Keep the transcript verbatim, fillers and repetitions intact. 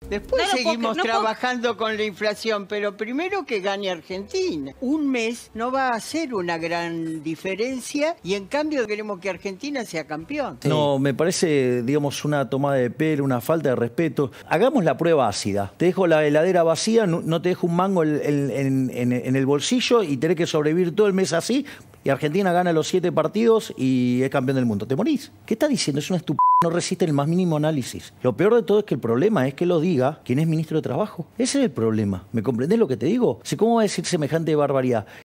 Después No, no puedo seguimos cre- no puedo- trabajando con la inflación, pero primero que gane Argentina. Un mes no va a hacer una gran diferencia y en cambio queremos que Argentina sea campeón. No, me parece, digamos, una tomada de pelo, una falta de respeto. Hagamos la prueba ácida. Te dejo la heladera vacía, no, no te dejo un mango en, en- en- en el bolsillo y tenés que sobrevivir todo el mes así. Y Argentina gana los siete partidos y es campeón del mundo. ¿Te morís? ¿Qué está diciendo? Es una estupidez. No resiste el más mínimo análisis. Lo peor de todo es que el problema es que lo diga quien es ministro de Trabajo. Ese es el problema. ¿Me comprendés lo que te digo? O sea, ¿cómo va a decir semejante barbaridad?